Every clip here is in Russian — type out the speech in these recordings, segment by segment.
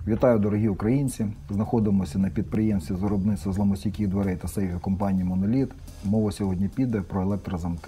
Вітаю, дорогі українці! Знаходимося на підприємстві з виробництва зламостійких дверей та сейфів компанії Monolith. Мова сьогодні піде про електрозамки.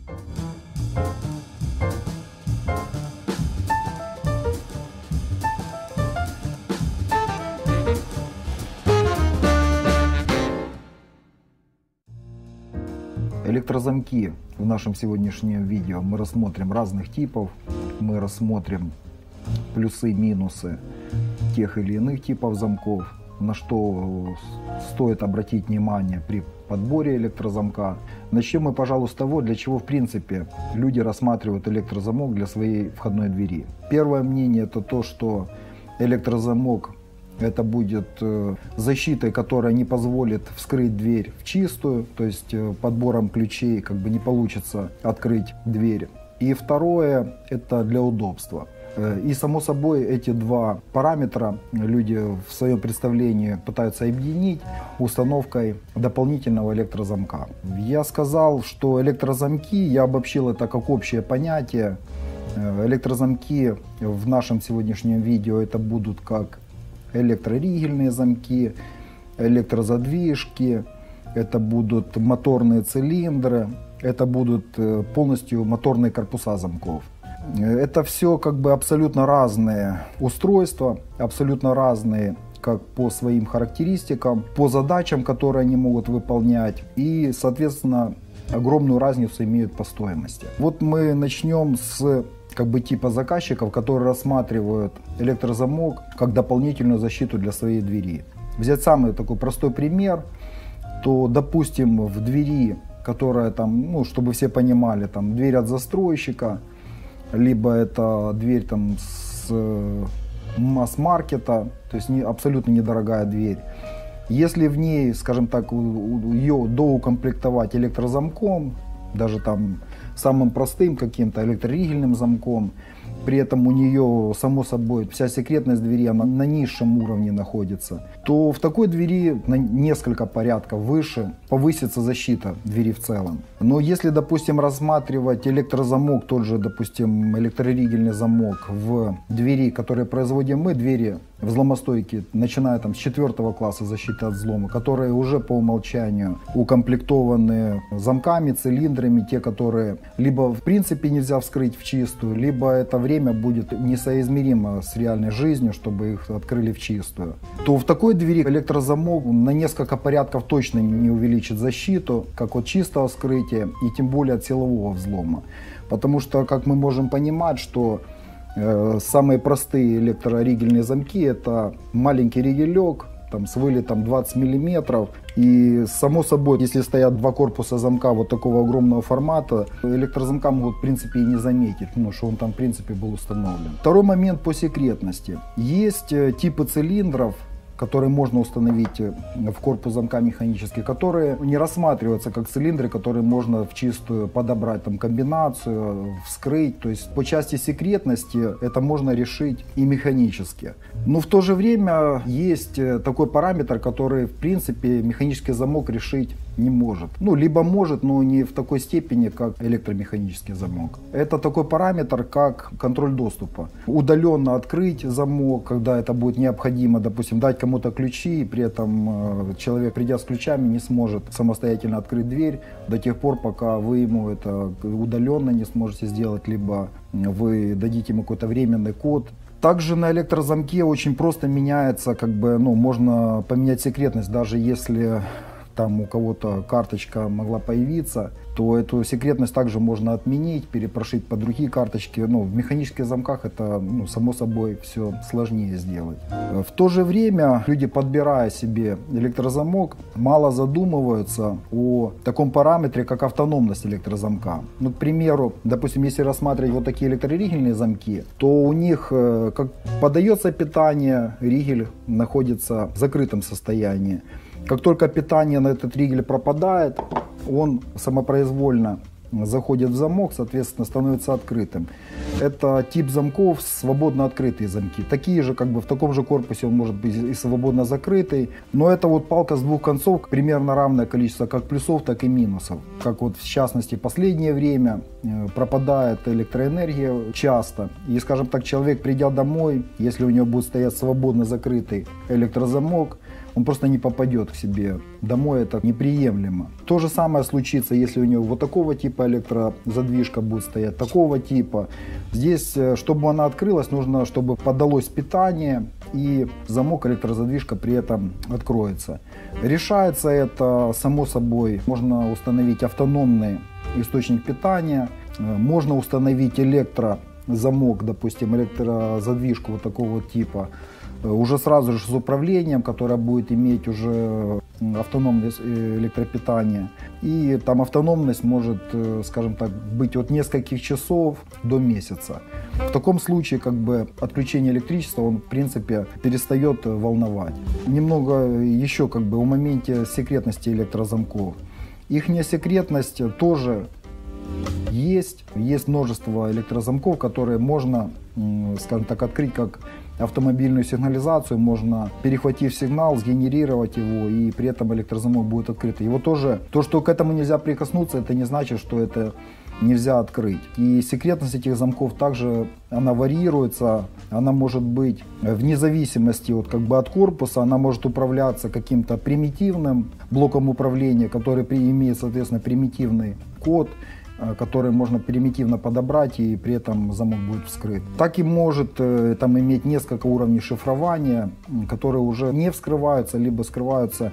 Электрозамки в нашем сегодняшнем видео мы рассмотрим разных типов, мы рассмотрим плюсы-минусы тех или иных типов замков, на что стоит обратить внимание при подборе электрозамка. Начнем мы, пожалуй, с того, для чего в принципе люди рассматривают электрозамок для своей входной двери. Первое мнение это то, что электрозамок это будет защитой, которая не позволит вскрыть дверь в чистую, то есть подбором ключей не получится открыть дверь. И второе это для удобства. И само собой эти два параметра люди в своем представлении пытаются объединить установкой дополнительного электрозамка. Я сказал, что электрозамки, я обобщил это как общее понятие. Электрозамки в нашем сегодняшнем видео это будут как электроригельные замки, электрозадвижки, это будут моторные цилиндры, это будут полностью моторные корпуса замков. Это все абсолютно разные устройства, абсолютно разные как по своим характеристикам, по задачам, которые они могут выполнять, и, соответственно, огромную разницу имеют по стоимости. Вот мы начнем с типа заказчиков, которые рассматривают электрозамок как дополнительную защиту для своей двери. Взять самый такой простой пример, то, допустим, в двери, которая чтобы все понимали, дверь от застройщика, либо это дверь с масс-маркета, то есть абсолютно недорогая дверь. Если в ней, скажем так, ее доукомплектовать электрозамком, даже самым простым каким-то электроригельным замком, при этом у нее, само собой, вся секретность двери она на низшем уровне находится, то в такой двери на несколько порядков выше повысится защита двери в целом. Но если, допустим, рассматривать электрозамок, тот же, допустим, электроригельный замок в двери, которые производим мы, двери взломостойкие, начиная с 4 класса защиты от взлома, которые уже по умолчанию укомплектованы замками, цилиндрами, те, которые либо в принципе нельзя вскрыть в чистую, либо это время будет несоизмеримо с реальной жизнью, чтобы их открыли в чистую, то в такой двери электрозамок на несколько порядков точно не увеличит защиту, как от чистого вскрытия и тем более от силового взлома. Потому что, как мы можем понимать, что самые простые электроригельные замки это маленький ригелек с вылетом 20 мм. И само собой, если стоят два корпуса замка вот такого огромного формата, электрозамка могут в принципе и не заметить, что он в принципе был установлен. Второй момент по секретности. Есть типы цилиндров, которые можно установить в корпус замка механически, которые не рассматриваются как цилиндры, которые можно в чистую подобрать комбинацию, вскрыть. То есть по части секретности это можно решить и механически. Но в то же время есть такой параметр, который в принципе механический замок решить не может. Либо может, но не в такой степени, как электромеханический замок. Это такой параметр, как контроль доступа. Удаленно открыть замок, когда это будет необходимо, допустим, дать кому-то ключи, и при этом человек, придя с ключами, не сможет самостоятельно открыть дверь до тех пор, пока вы ему это удаленно не сможете сделать, либо вы дадите ему какой-то временный код. Также на электрозамке очень просто меняется, можно поменять секретность, даже если у кого-то карточка могла появиться, то эту секретность также можно отменить, перепрошить по другие карточки. В механических замках это, само собой, все сложнее сделать. В то же время люди, подбирая себе электрозамок, мало задумываются о таком параметре, как автономность электрозамка. К примеру, допустим, если рассматривать вот такие электроригельные замки, то у них, как подается питание, ригель находится в закрытом состоянии. Как только питание на этот ригель пропадает, он самопроизвольно заходит в замок, соответственно, становится открытым. Это тип замков свободно открытые замки. Такие же, в таком же корпусе он может быть и свободно закрытый. Но это палка с двух концов, примерно равное количество как плюсов, так и минусов. Как в частности, последнее время пропадает электроэнергия часто. И, скажем так, человек, придя домой, если у него будет стоять свободно закрытый электрозамок, он просто не попадет к себе домой, это неприемлемо. То же самое случится, если у него вот такого типа электрозадвижка будет стоять, такого типа. Здесь, чтобы она открылась, нужно, чтобы подалось питание, и замок, электрозадвижка при этом откроется. Решается это само собой. Можно установить автономный источник питания, можно установить электрозамок, допустим, электрозадвижку вот такого вот типа, уже сразу же с управлением, которое будет иметь уже автономное электропитание. И там автономность может, скажем так, быть от нескольких часов до месяца. В таком случае как бы отключение электричества, он в принципе перестает волновать. Немного еще как бы о моменте секретности электрозамков. Ихняя секретность тоже есть. Есть множество электрозамков, которые можно, скажем так, открыть как автомобильную сигнализацию, можно, перехватив сигнал, сгенерировать его, и при этом электрозамок будет открыт. Его тоже, то, что к этому нельзя прикоснуться, это не значит, что это нельзя открыть. И секретность этих замков также, она варьируется, она может быть вне зависимости вот, как бы от корпуса, она может управляться каким-то примитивным блоком управления, который имеет, соответственно, примитивный код, который можно примитивно подобрать, и при этом замок будет вскрыт. Так и может там иметь несколько уровней шифрования, которые уже не вскрываются, либо скрываются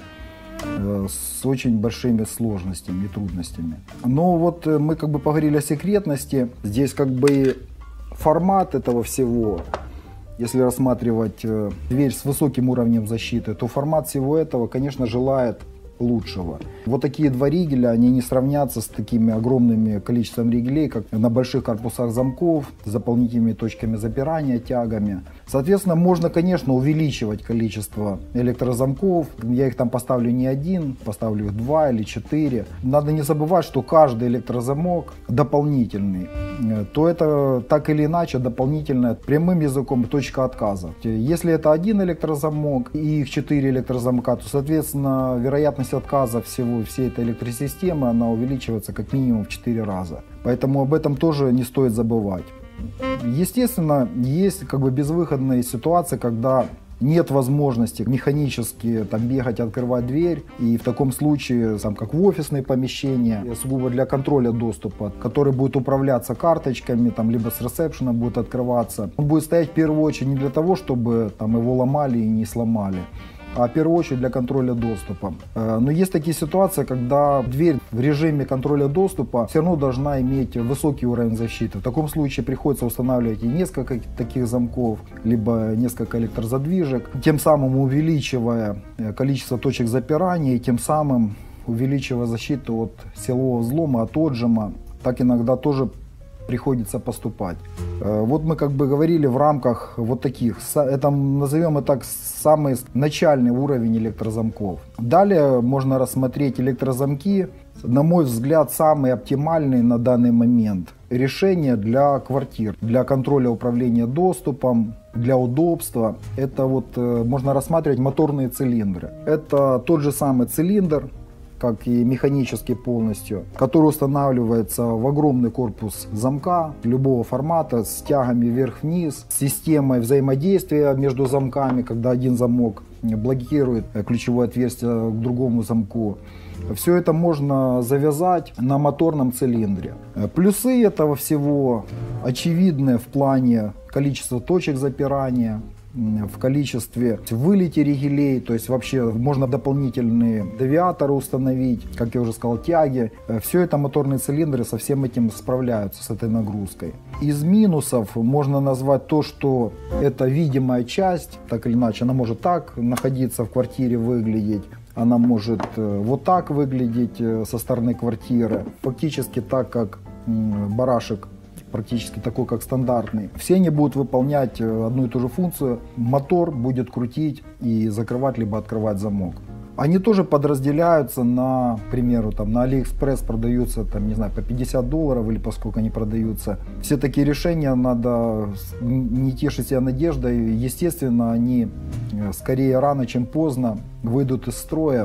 с очень большими сложностями и трудностями. Но вот мы как бы поговорили о секретности. Здесь как бы формат этого всего, если рассматривать дверь с высоким уровнем защиты, то формат всего этого, конечно, желает лучшего. Вот такие два ригеля, они не сравнятся с такими огромными количеством ригелей, как на больших корпусах замков, с дополнительными точками запирания, тягами. Соответственно, можно, конечно, увеличивать количество электрозамков. Я их там поставлю не один, поставлю их 2 или 4. Надо не забывать, что каждый электрозамок дополнительный, то это так или иначе дополнительная, прямым языком, точка отказа. Если это один электрозамок и их 4 электрозамка, то, соответственно, вероятность отказа всей этой электросистемы, она увеличивается как минимум в 4 раза. Поэтому об этом тоже не стоит забывать. Естественно, есть как бы безвыходные ситуации, когда нет возможности механически там бегать, открывать дверь, и в таком случае, там, как в офисные помещения, сугубо для контроля доступа, который будет управляться карточками, там, либо с ресепшена будет открываться, он будет стоять в первую очередь не для того, чтобы там его ломали и не сломали, а в первую очередь для контроля доступа. Но есть такие ситуации, когда дверь в режиме контроля доступа все равно должна иметь высокий уровень защиты. В таком случае приходится устанавливать и несколько таких замков, либо несколько электрозадвижек, тем самым увеличивая количество точек запирания и тем самым увеличивая защиту от силового взлома, от отжима. Так иногда тоже приходится поступать. Вот мы как бы говорили в рамках вот таких, это, назовем это так, самый начальный уровень электрозамков. Далее можно рассмотреть электрозамки, на мой взгляд, самый оптимальный на данный момент решение для квартир, для контроля управления доступом, для удобства. Это вот можно рассматривать моторные цилиндры. Это тот же самый цилиндр, как и механически полностью, который устанавливается в огромный корпус замка любого формата с тягами вверх-вниз, с системой взаимодействия между замками, когда один замок блокирует ключевое отверстие к другому замку. Все это можно завязать на моторном цилиндре. Плюсы этого всего очевидны в плане количества точек запирания, в количестве вылете ригелей, то есть вообще можно дополнительные девиаторы установить, как я уже сказал, тяги. Все это моторные цилиндры со всем этим справляются, с этой нагрузкой. Из минусов можно назвать то, что это видимая часть, так или иначе, она может так находиться в квартире, выглядеть. Она может вот так выглядеть со стороны квартиры, фактически так, как барашек, практически такой, как стандартный. Все они будут выполнять одну и ту же функцию. Мотор будет крутить и закрывать, либо открывать замок. Они тоже подразделяются на, к примеру, там, на AliExpress продаются, там, не знаю, по $50 или поскольку они продаются. Все такие решения надо не тешить себя надеждой. Естественно, они скорее рано, чем поздно выйдут из строя.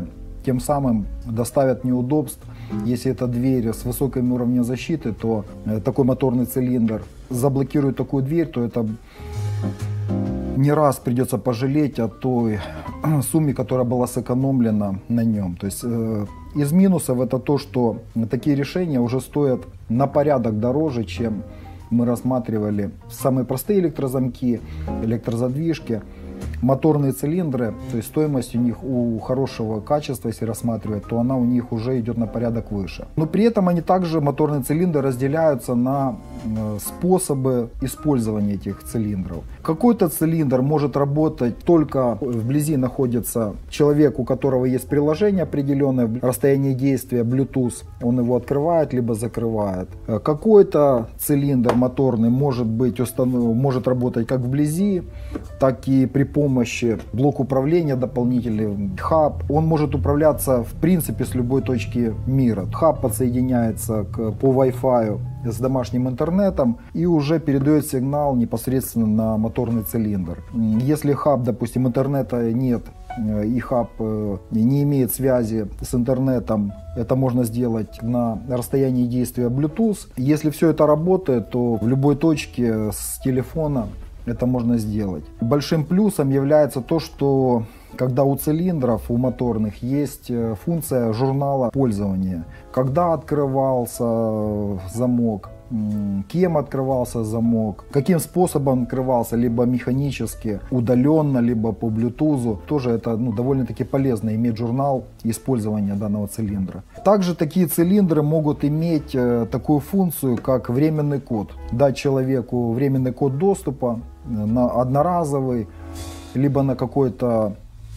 тем самым доставят неудобств. Если это дверь с высоким уровнем защиты, то такой моторный цилиндр заблокирует такую дверь, то это не раз придется пожалеть о той сумме, которая была сэкономлена на нем. То есть из минусов это то, что такие решения уже стоят на порядок дороже, чем мы рассматривали самые простые электрозамки, электрозадвижки. Моторные цилиндры, то есть стоимость у них у хорошего качества, если рассматривать, то она у них уже идет на порядок выше. Но при этом они также, моторные цилиндры, разделяются на способы использования этих цилиндров. Какой-то цилиндр может работать только вблизи находится человек, у которого есть приложение определенное, расстояние действия Bluetooth, он его открывает либо закрывает. Какой-то цилиндр моторный может работать как вблизи, так и при помощи блока управления дополнительный хаб. Он может управляться в принципе с любой точки мира. Хаб подсоединяется по Wi-Fi с домашним интернетом и уже передает сигнал непосредственно на моторный цилиндр. Если хаб, допустим, интернета нет и хаб не имеет связи с интернетом, это можно сделать на расстоянии действия Bluetooth. Если все это работает, то в любой точке с телефона это можно сделать. Большим плюсом является то, что когда у цилиндров, у моторных есть функция журнала пользования. Когда открывался замок, кем открывался замок, каким способом открывался, либо механически, удаленно, либо по Bluetooth. Тоже это довольно-таки полезно иметь журнал использования данного цилиндра. Также такие цилиндры могут иметь такую функцию, как временный код. Дать человеку временный код доступа на одноразовый, либо на какой-то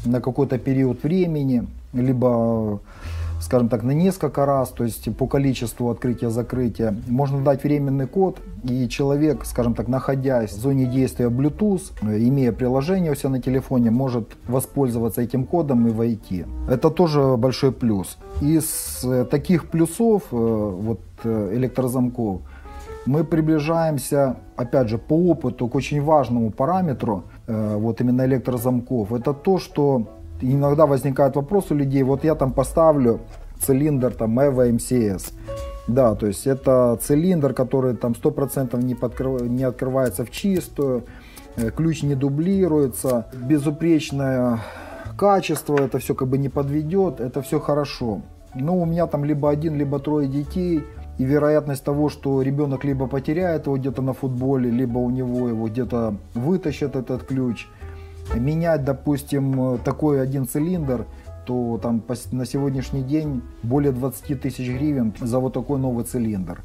период времени, либо, скажем так, на несколько раз, то есть по количеству открытия-закрытия. Можно дать временный код, и человек, скажем так, находясь в зоне действия Bluetooth, имея приложение у себя на телефоне, может воспользоваться этим кодом и войти. Это тоже большой плюс. Из таких плюсов электрозамков мы приближаемся, опять же, по опыту к очень важному параметру именно электрозамков. Это то, что иногда возникает вопрос у людей, вот я там поставлю цилиндр EVO MCS. Да, то есть это цилиндр, который там 100% не открывается в чистую, ключ не дублируется, безупречное качество, это все как бы не подведет, это все хорошо. Но у меня там либо один, либо трое детей, и вероятность того, что ребенок либо потеряет его где-то на футболе, либо у него его где-то вытащат этот ключ. Менять, допустим, такой один цилиндр, то там на сегодняшний день более 20 тысяч гривен за вот такой новый цилиндр.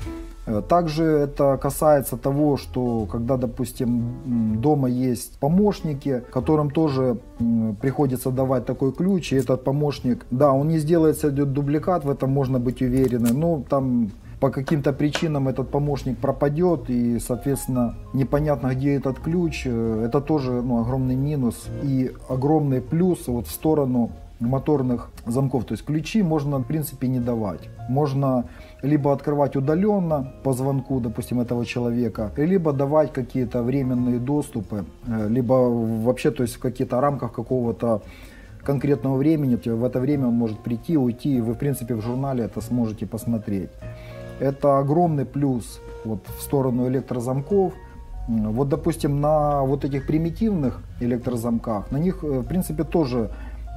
Также это касается того, что когда, допустим, дома есть помощники, которым тоже приходится давать такой ключ, и этот помощник, да, он не сделает себе дубликат, в этом можно быть уверены, но там по каким-то причинам этот помощник пропадет, и, соответственно, непонятно, где этот ключ. Это тоже огромный минус и огромный плюс в сторону моторных замков. То есть ключи можно, в принципе, не давать. Можно либо открывать удаленно по звонку, допустим, этого человека, либо давать какие-то временные доступы, либо вообще, то есть в каких-то рамках какого-то конкретного времени. В это время он может прийти, уйти, и вы, в принципе, в журнале это сможете посмотреть. Это огромный плюс в сторону электрозамков. Вот, допустим, на вот этих примитивных электрозамках, на них, в принципе, тоже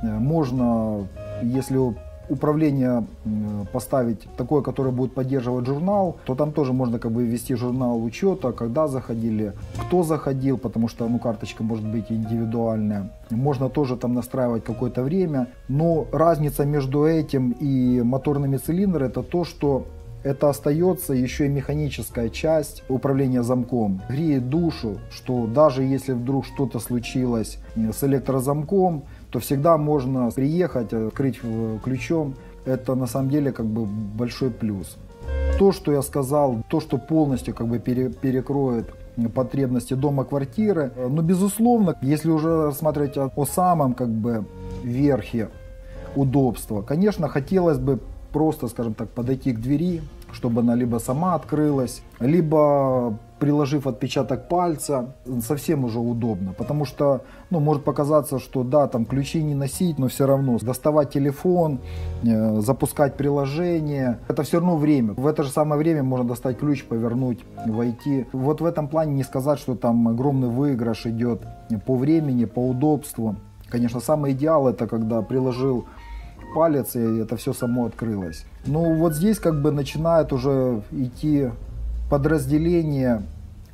можно, если управление поставить такое, которое будет поддерживать журнал, то там тоже можно как бы ввести журнал учета, когда заходили, кто заходил, потому что карточка может быть индивидуальная. Можно тоже там настраивать какое-то время, но разница между этим и моторными цилиндрами — это то, что это остается еще и механическая часть управления замком. Греет душу, что даже если вдруг что-то случилось с электрозамком, то всегда можно приехать, открыть ключом. Это на самом деле как бы большой плюс. То, что я сказал, то, что полностью как бы перекроет потребности дома, квартиры. Но безусловно, если уже рассматривать о самом как бы верхе удобства, конечно, хотелось бы просто, скажем так, подойти к двери, чтобы она либо сама открылась, либо приложив отпечаток пальца, совсем уже удобно. Потому что, может показаться, что да, там ключи не носить, но все равно доставать телефон, запускать приложение, это все равно время. В это же самое время можно достать ключ, повернуть, войти. Вот в этом плане не сказать, что там огромный выигрыш идет по времени, по удобству. Конечно, самый идеал это когда приложил палец, и это все само открылось. Ну вот здесь как бы начинает уже идти подразделение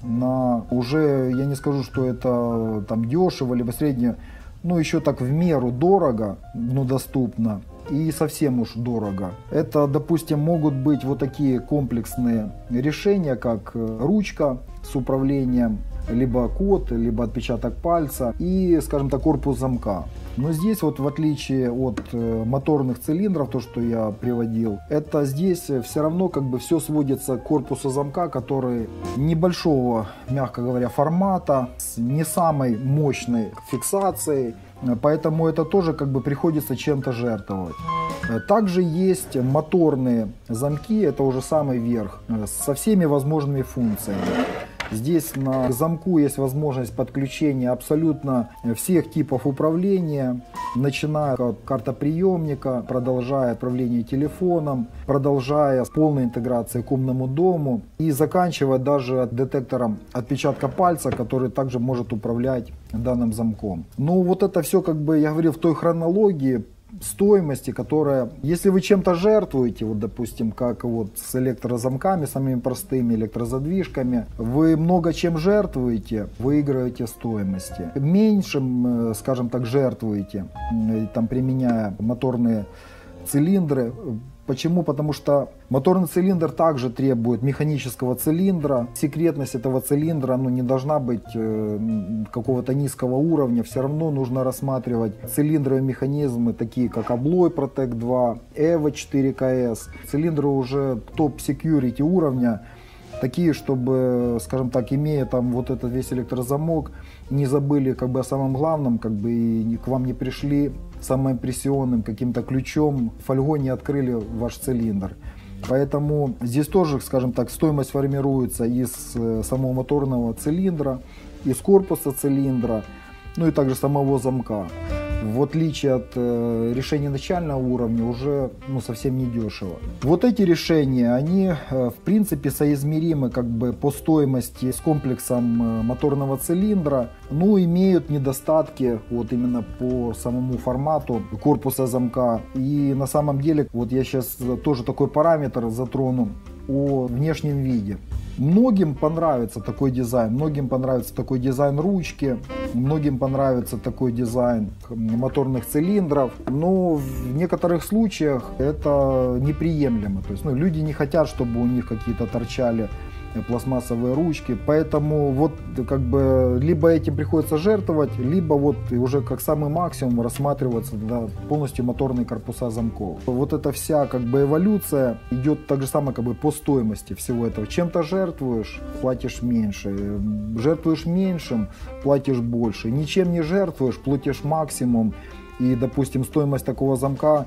на уже, я не скажу, что это там дешево, либо среднее, еще так в меру дорого, но доступно, и совсем уж дорого. Это, допустим, могут быть вот такие комплексные решения, как ручка с управлением, либо код, либо отпечаток пальца и, скажем так, корпус замка. Но здесь вот в отличие от моторных цилиндров, то, что я приводил, это здесь все равно как бы все сводится к корпусу замка, который небольшого, мягко говоря, формата, с не самой мощной фиксацией, поэтому это тоже как бы приходится чем-то жертвовать. Также есть моторные замки, это уже самый верх, со всеми возможными функциями. Здесь на замку есть возможность подключения абсолютно всех типов управления, начиная от картоприемника, продолжая управление телефоном, продолжая с полной интеграцией к умному дому и заканчивая даже детектором отпечатка пальца, который также может управлять данным замком. Ну вот это все, как бы я говорил, в той хронологии стоимости, которая, если вы чем-то жертвуете, вот допустим, как вот с электрозамками, самыми простыми электрозадвижками, вы много чем жертвуете, выигрываете стоимости. Меньшим, скажем так, жертвуете, там применяя моторные цилиндры. Почему? Потому что моторный цилиндр также требует механического цилиндра. Секретность этого цилиндра не должна быть какого-то низкого уровня. Все равно нужно рассматривать цилиндровые механизмы, такие как Abloy Protect 2, EVO 4KS. Цилиндры уже топ-секьюрити уровня. Такие, чтобы, скажем так, имея там вот этот весь электрозамок, не забыли как бы о самом главном, как бы и к вам не пришли самым импрессионным каким-то ключом, фольгой не открыли ваш цилиндр. Поэтому здесь тоже, скажем так, стоимость формируется из самого моторного цилиндра, из корпуса цилиндра, и также самого замка. В отличие от решений начального уровня, уже совсем не дешево. Вот эти решения, они в принципе соизмеримы как бы по стоимости с комплексом моторного цилиндра, но имеют недостатки вот именно по самому формату корпуса замка. И на самом деле, вот я сейчас тоже такой параметр затрону о внешнем виде. Многим понравится такой дизайн, многим понравится такой дизайн ручки, многим понравится такой дизайн моторных цилиндров, но в некоторых случаях это неприемлемо. То есть, люди не хотят, чтобы у них какие-то торчали пластмассовые ручки, поэтому вот как бы либо этим приходится жертвовать, либо вот уже как самый максимум рассматриваться полностью моторные корпуса замков. Вот эта вся как бы эволюция идет так же самое как бы по стоимости всего этого. Чем-то жертвуешь, платишь меньше, жертвуешь меньшим, платишь больше, ничем не жертвуешь, платишь максимум, и допустим стоимость такого замка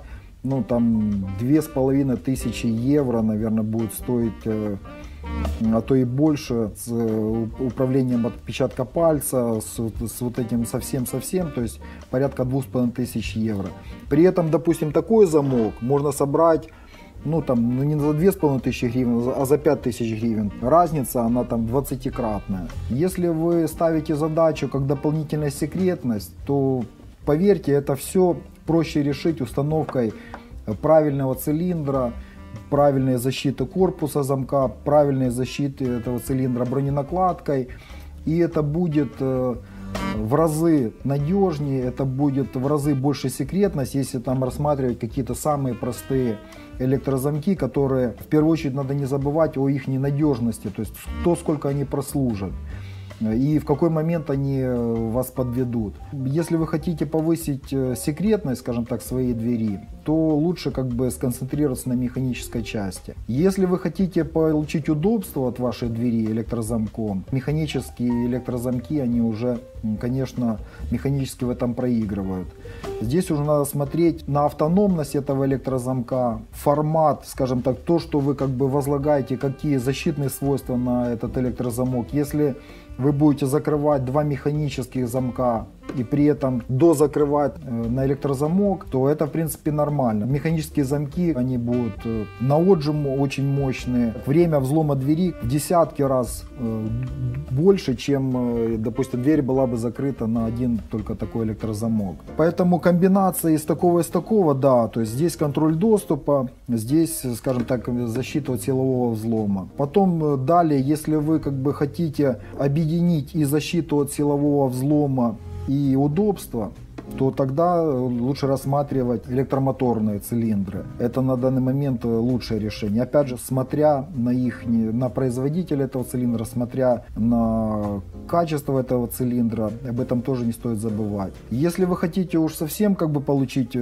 там 2500 евро, наверное, будет стоить, а то и больше, с управлением отпечатка пальца, с вот этим совсем-совсем, то есть порядка 2500 евро. При этом, допустим, такой замок можно собрать, не за 2500 гривен, а за 5000 гривен. Разница, она там 20-кратная. Если вы ставите задачу как дополнительная секретность, то поверьте, это все проще решить установкой правильного цилиндра, правильной защиты корпуса замка, правильной защиты этого цилиндра броненакладкой. И это будет в разы надежнее, это будет в разы больше секретность, если там рассматривать какие-то самые простые электрозамки, которые в первую очередь надо не забывать о их ненадежности, то есть то, сколько они прослужат. и в какой момент они вас подведут. Если вы хотите повысить секретность, скажем так, своей двери, то лучше как бы сконцентрироваться на механической части. Если вы хотите получить удобство от вашей двери электрозамком, механические электрозамки, они уже, конечно, механически в этом проигрывают. Здесь уже надо смотреть на автономность этого электрозамка, формат, скажем так, то, что вы как бы возлагаете, какие защитные свойства на этот электрозамок. Если вы будете закрывать два механических замка и при этом дозакрывать на электрозамок, то это в принципе нормально. Механические замки, они будут на отжим очень мощные. Время взлома двери в десятки раз больше, чем, допустим, дверь была бы закрыта на один только такой электрозамок. Поэтому комбинация из такого и из такого, да, то есть здесь контроль доступа, здесь, скажем так, защита от силового взлома. Потом далее, если вы как бы хотите объединить и защиту от силового взлома, и удобство, то тогда лучше рассматривать электромоторные цилиндры. Это на данный момент лучшее решение. Опять же, смотря на производителя этого цилиндра, смотря на качество этого цилиндра, об этом тоже не стоит забывать. Если вы хотите уж совсем как бы получить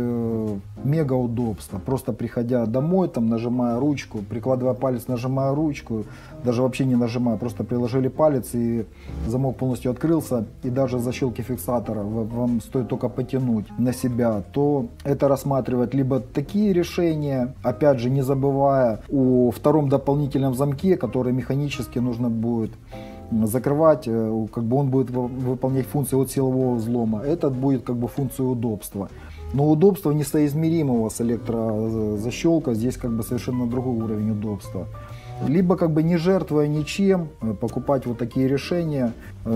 мега удобство, просто приходя домой, там, нажимая ручку, прикладывая палец, нажимая ручку, даже вообще не нажимая, просто приложили палец и замок полностью открылся, и даже защелки фиксатора вам стоит только потянуть на себя, то это рассматривать либо такие решения, опять же не забывая о втором дополнительном замке, который механически нужно будет закрывать, как бы он будет выполнять функцию от силового взлома, этот будет как бы функцию удобства. Но удобство несоизмеримого с электрозащелкой, здесь как бы совершенно другой уровень удобства. Либо как бы не жертвуя ничем, покупать вот такие решения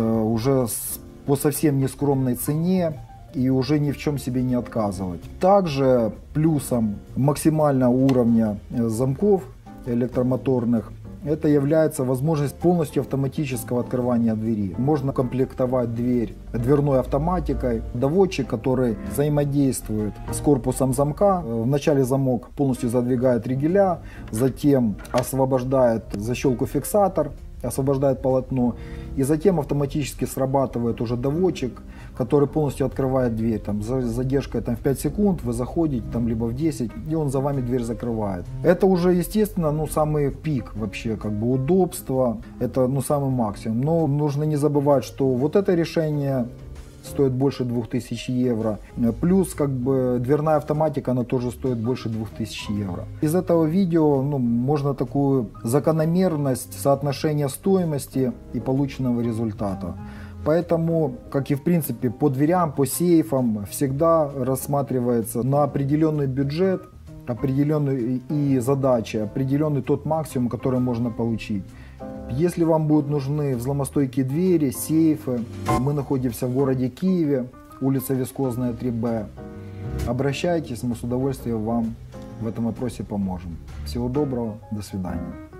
уже по совсем нескромной цене и уже ни в чем себе не отказывать. Также плюсом максимального уровня замков электромоторных это является возможность полностью автоматического открывания двери. Можно комплектовать дверь дверной автоматикой, доводчик, который взаимодействует с корпусом замка. Вначале замок полностью задвигает ригеля, затем освобождает защелку фиксатор, освобождает полотно, и затем автоматически срабатывает уже доводчик, который полностью открывает дверь. Там, с задержкой там, в 5 секунд вы заходите, там, либо в 10, и он за вами дверь закрывает. Это уже, естественно, самый пик вообще, как бы удобства, это самый максимум. Но нужно не забывать, что вот это решение стоит больше 2000 евро. Плюс как бы дверная автоматика, она тоже стоит больше 2000 евро. Из этого видео можно такую закономерность соотношения стоимости и полученного результата. Поэтому, как и в принципе по дверям, по сейфам, всегда рассматривается на определенный бюджет, определенные и задачи, определенный тот максимум, который можно получить. Если вам будут нужны взломостойкие двери, сейфы, мы находимся в городе Киеве, улица Вискозная, 3Б. Обращайтесь, мы с удовольствием вам в этом вопросе поможем. Всего доброго, до свидания.